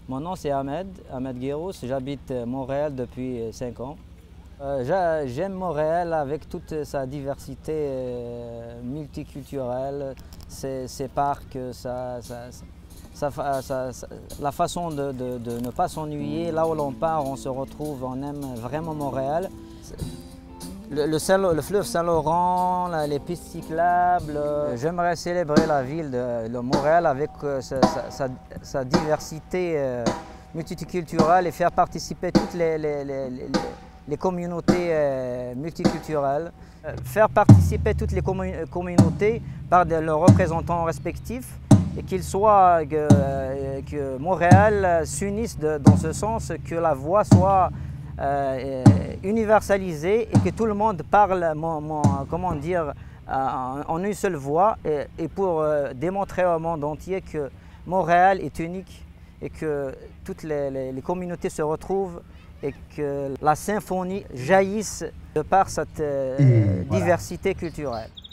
Mon nom c'est Ahmed Guéros, j'habite Montréal depuis 5 ans. J'aime Montréal avec toute sa diversité multiculturelle, ses parcs, la façon de ne pas s'ennuyer. Là où l'on part, on se retrouve, on aime vraiment Montréal. Le fleuve Saint-Laurent, les pistes cyclables. J'aimerais célébrer la ville de Montréal avec sa diversité multiculturelle et faire participer toutes les communautés multiculturelles. Faire participer toutes les communautés par leurs représentants respectifs et que Montréal s'unisse dans ce sens, que la voix soit universalisée et que tout le monde parle comment dire, en une seule voix et pour démontrer au monde entier que Montréal est unique et que toutes les communautés se retrouvent et que la symphonie jaillisse de par cette diversité culturelle.